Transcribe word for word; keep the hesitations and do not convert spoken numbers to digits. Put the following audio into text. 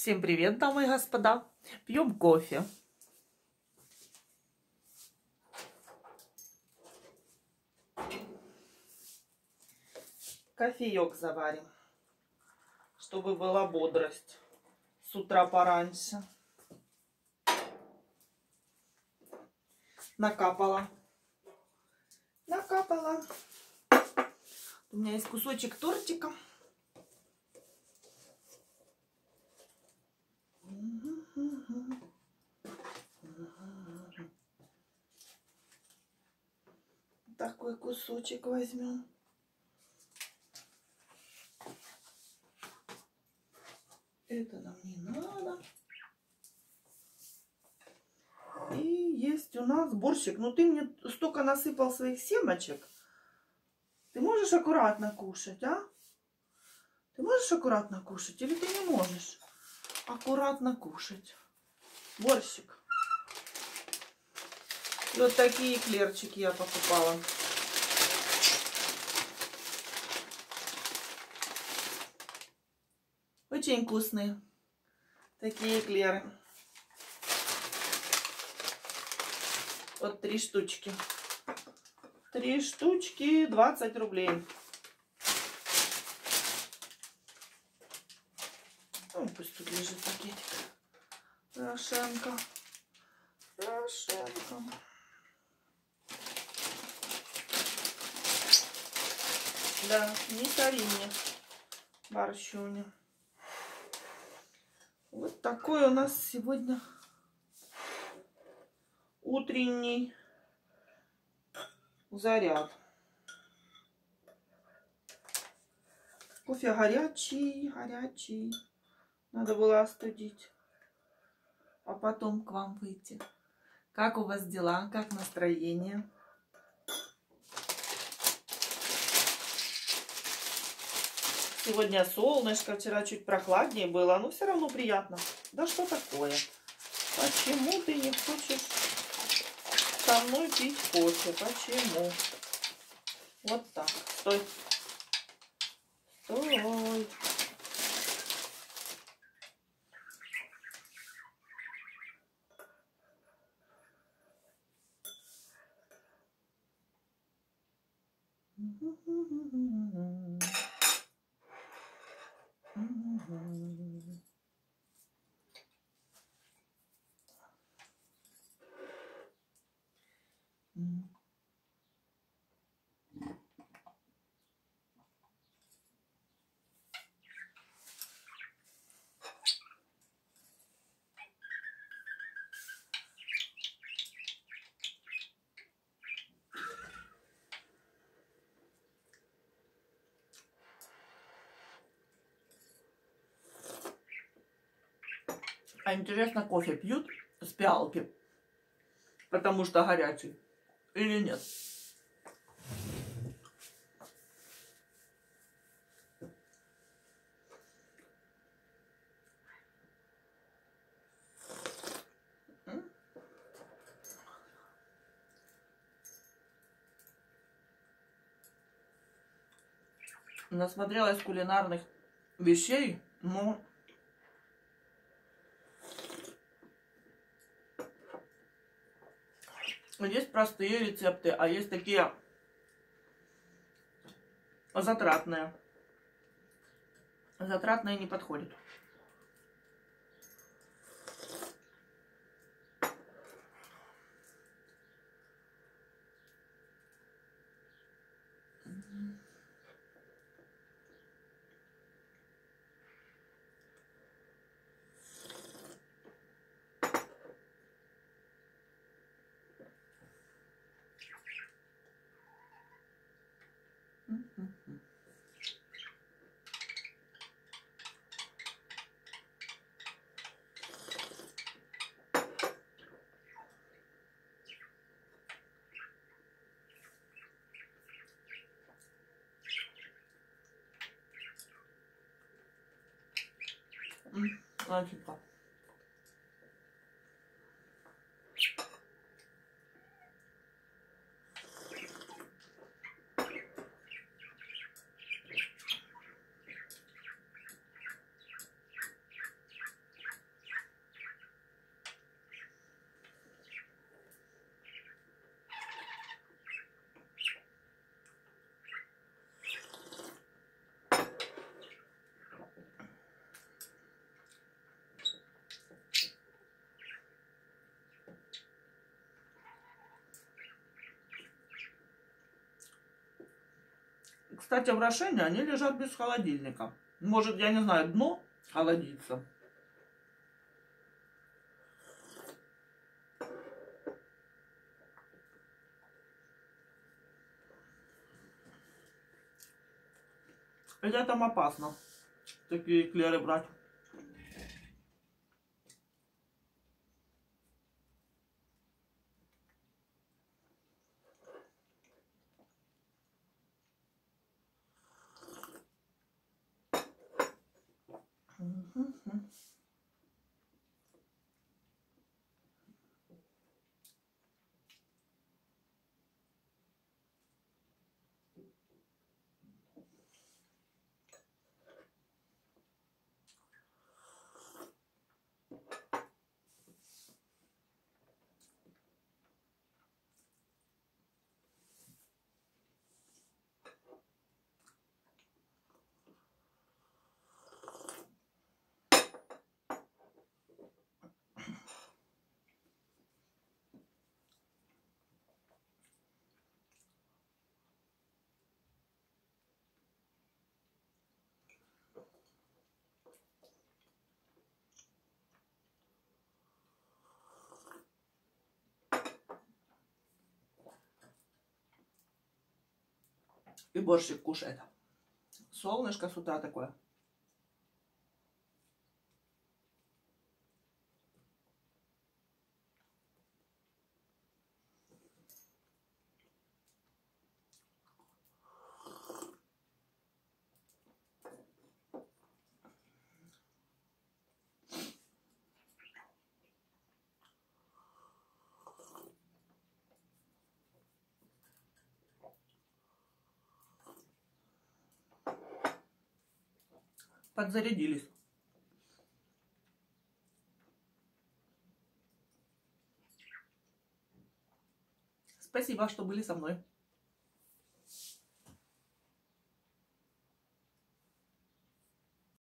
Всем привет, дамы и господа. Пьем кофе. Кофеек заварим, чтобы была бодрость с утра пораньше. Накапала. Накапала. У меня есть кусочек тортика. Такой кусочек возьмем. Это нам не надо. И есть у нас борщик. Ну ты мне столько насыпал своих семечек. Ты можешь аккуратно кушать, а? Ты можешь аккуратно кушать или ты не можешь аккуратно кушать? Борщик. И вот такие эклерчики я покупала. Очень вкусные. Такие эклеры. Вот три штучки. Три штучки, двадцать рублей. Ну, пусть тут лежит пакетик. Порошенко. Порошенко. Да, не тори мне, борщуня. Вот такой у нас сегодня утренний заряд. Кофе горячий, горячий. Надо было остудить, а потом к вам выйти. Как у вас дела? Как настроение? Сегодня солнышко, вчера чуть прохладнее было, но все равно приятно. Да что такое? Почему ты не хочешь со мной пить кофе? Почему? Вот так. Стой. Стой. А интересно, кофе пьют с пиалки, потому что горячий, или нет? Насмотрелась кулинарных вещей, но есть простые рецепты, а есть такие затратные. Затратные не подходят. Значит, так. Кстати, в Рошене они лежат без холодильника. Может, я не знаю, дно холодится. Хотя там опасно такие эклеры брать. И борщик кушает. Солнышко с утра такое. Подзарядились. Спасибо, что были со мной.